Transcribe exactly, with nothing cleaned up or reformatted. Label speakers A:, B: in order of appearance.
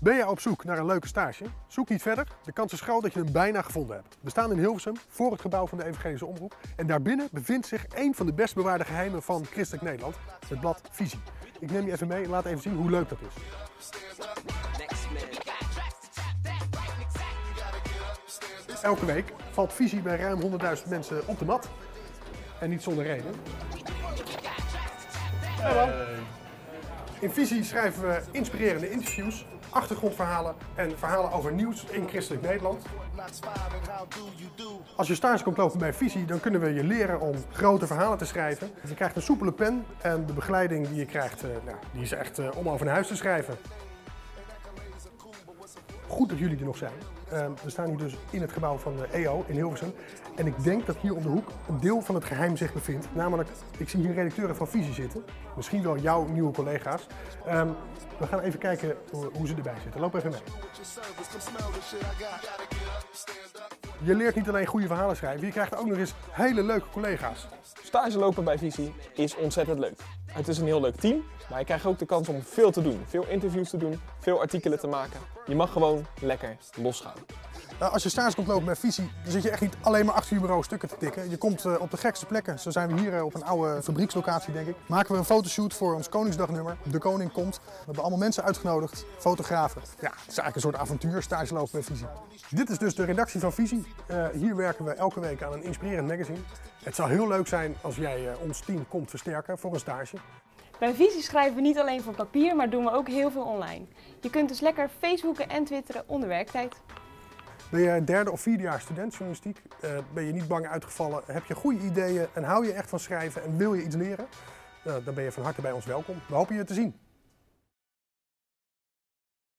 A: Ben je op zoek naar een leuke stage? Zoek niet verder. De kans is groot dat je hem bijna gevonden hebt. We staan in Hilversum voor het gebouw van de Evangelische Omroep. En daarbinnen bevindt zich een van de best bewaarde geheimen van Christelijk Nederland. Het blad Visie. Ik neem je even mee en laat even zien hoe leuk dat is. Elke week valt Visie bij ruim honderdduizend mensen op de mat. En niet zonder reden. Hallo. In Visie schrijven we inspirerende interviews, achtergrondverhalen en verhalen over nieuws in Christelijk Nederland. Als je stage komt lopen bij Visie, dan kunnen we je leren om grote verhalen te schrijven. Je krijgt een soepele pen en de begeleiding die je krijgt, nou, die is echt om over naar huis te schrijven. Goed dat jullie er nog zijn. Uh, we staan hier dus in het gebouw van de E O in Hilversum. En ik denk dat hier om de hoek een deel van het geheim zich bevindt. Namelijk, ik zie hier redacteuren van Visie zitten. Misschien wel jouw nieuwe collega's. Um, we gaan even kijken hoe ze erbij zitten. Loop even mee. Je leert niet alleen goede verhalen schrijven, je krijgt ook nog eens hele leuke collega's.
B: Stage lopen bij Visie is ontzettend leuk. Het is een heel leuk team, maar je krijgt ook de kans om veel te doen. Veel interviews te doen, veel artikelen te maken. Je mag gewoon lekker losgaan.
A: Nou, als je stage komt lopen bij Visie, dan zit je echt niet alleen maar achter je bureau stukken te tikken. Je komt uh, op de gekste plekken. Zo zijn we hier uh, op een oude fabriekslocatie, denk ik. Maken we een fotoshoot voor ons Koningsdagnummer. De koning komt. We hebben allemaal mensen uitgenodigd, fotografen. Ja, het is eigenlijk een soort avontuur, stage lopen bij Visie. Dit is dus de redactie van Visie. Uh, hier werken we elke week aan een inspirerend magazine. Het zou heel leuk zijn als jij uh, ons team komt versterken voor een stage.
C: Bij Visie schrijven we niet alleen voor papier, maar doen we ook heel veel online. Je kunt dus lekker Facebooken en twitteren onder werktijd.
A: Ben je derde of vierde jaar student journalistiek? Uh, ben je niet bang uitgevallen? Heb je goede ideeën en hou je echt van schrijven en wil je iets leren? Uh, dan ben je van harte bij ons welkom. We hopen je te zien.